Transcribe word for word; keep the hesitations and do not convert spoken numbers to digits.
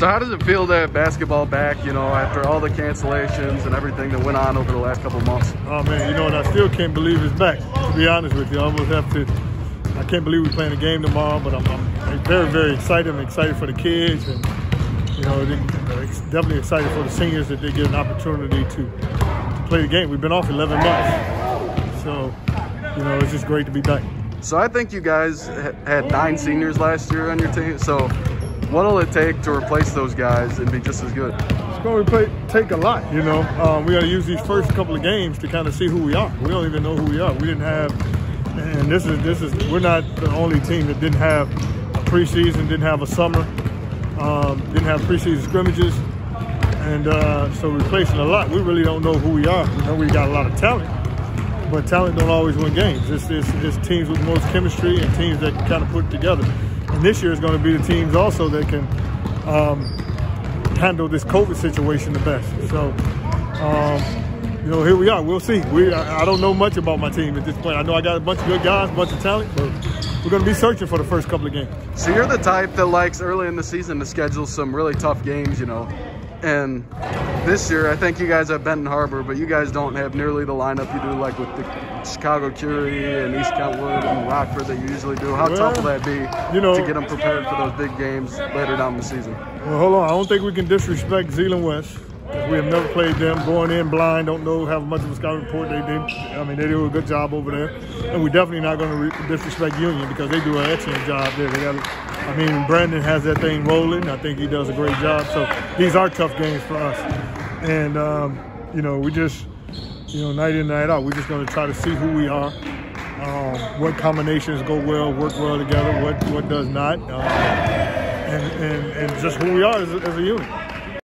So how does it feel to have basketball back, you know, after all the cancellations and everything that went on over the last couple of months? Oh, man, you know, and I still can't believe it's back, to be honest with you. I almost have to, I can't believe we're playing a game tomorrow, but I'm, I'm very, very excited. I'm excited for the kids, and, you know, they, definitely excited for the seniors that they get an opportunity to, to play the game. We've been off eleven months, so, you know, it's just great to be back. So I think you guys had nine seniors last year on your team, so what'll it take to replace those guys and be just as good? It's going to take a lot, you know. Um, we got to use these first couple of games to kind of see who we are. We don't even know who we are. We didn't have, and this is this is we're not the only team that didn't have a preseason, didn't have a summer, um, didn't have preseason scrimmages, and uh, so replacing a lot. We really don't know who we are. We know we got a lot of talent, but talent don't always win games. It's, it's, it's teams with the most chemistry and teams that can kind of put it together. And this year is going to be the teams also that can um, handle this COVID situation the best. So, um, you know, here we are. We'll see. We I, I don't know much about my team at this point. I know I got a bunch of good guys, a bunch of talent, but we're going to be searching for the first couple of games. So you're the type that likes early in the season to schedule some really tough games, you know. And this year, I think you guys have Benton Harbor, but you guys don't have nearly the lineup you do, like with the Chicago Curie and East Kentwood and Rockford that you usually do. How well, tough will that be you know, to get them prepared for those big games later down the season? Well, hold on. I don't think we can disrespect Zeeland West. We have never played them. Going in blind, don't know how much of a scout report they did. I mean, they do a good job over there. And we're definitely not going to disrespect Union because they do an excellent job there. They got, I mean, Brandon has that thing rolling. I think he does a great job. So these are tough games for us. And, um, you know, we just, you know, night in, night out, we're just going to try to see who we are, um, what combinations go well, work well together, what, what does not, uh, and, and, and just who we are as a, as a unit.